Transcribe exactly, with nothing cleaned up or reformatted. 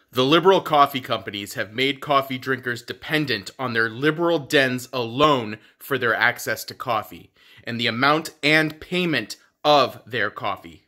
The liberal coffee companies have made coffee drinkers dependent on their liberal dens alone for their access to coffee, and the amount and payment of their coffee.